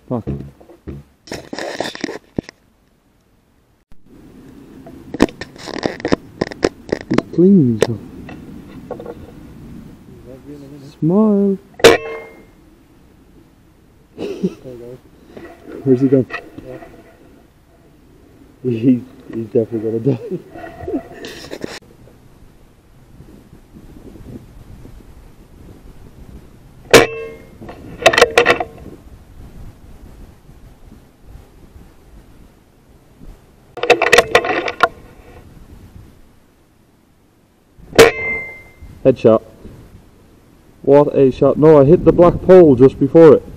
Fuck. He's clean, so. Smile. Where's he gone? Yeah. He's definitely gonna die. Headshot. What a shot. No, I hit the black pole just before it.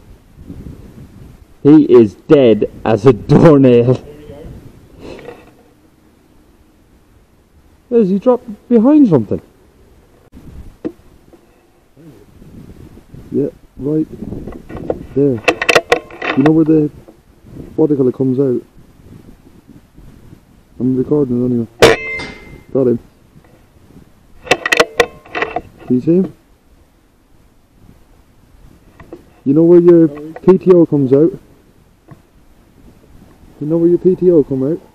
He is dead as a doornail. As he dropped behind something. Yeah, right there. You know where the, what do you call it, comes out? I'm recording it anyway. Got him. Do you see him? You know where your PTO comes out? You know where your PTO come out?